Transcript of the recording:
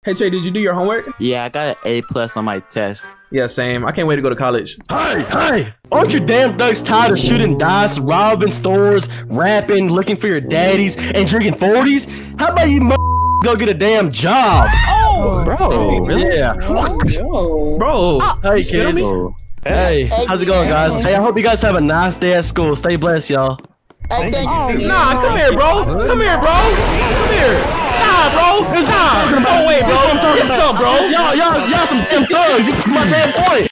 Hey Trey, did you do your homework? Yeah, I got an A+ on my test. Yeah, same. I can't wait to go to college. Hey! Aren't you damn thugs tired of shooting dice, robbing stores, rapping, looking for your daddies, and drinking 40s? How about you go get a damn job? Oh, bro, really? Yeah. Bro, Hey, kids. Hey, how's it going, guys? Hey, I hope you guys have a nice day at school. Stay blessed, y'all. Nah, come here, bro. Come here, bro. Come here. Nah, bro. Nah. No way, bro. Get some, bro. Y'all some damn thugs. You my damn boy.